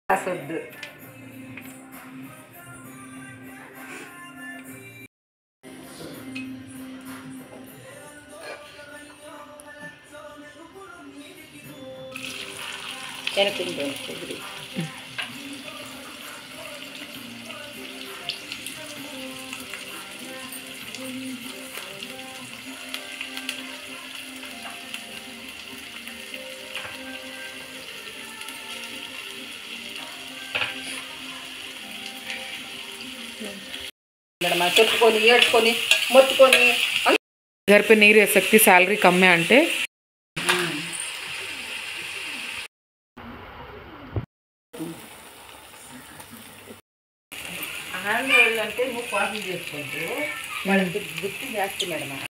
అసొద్దు వెనకుంటుంది కొద్దిగా చెప్పుకొని ఏడ్చుకొని మొత్తుకొని घर पे नहीं रह सकती, सैलरी कम है అంటే ఆంధ్రోళ్ళు అంటే నువ్వు కాఫీ చేసుకోవద్దు, వాళ్ళకి గుర్తు జాస్తి మేడం.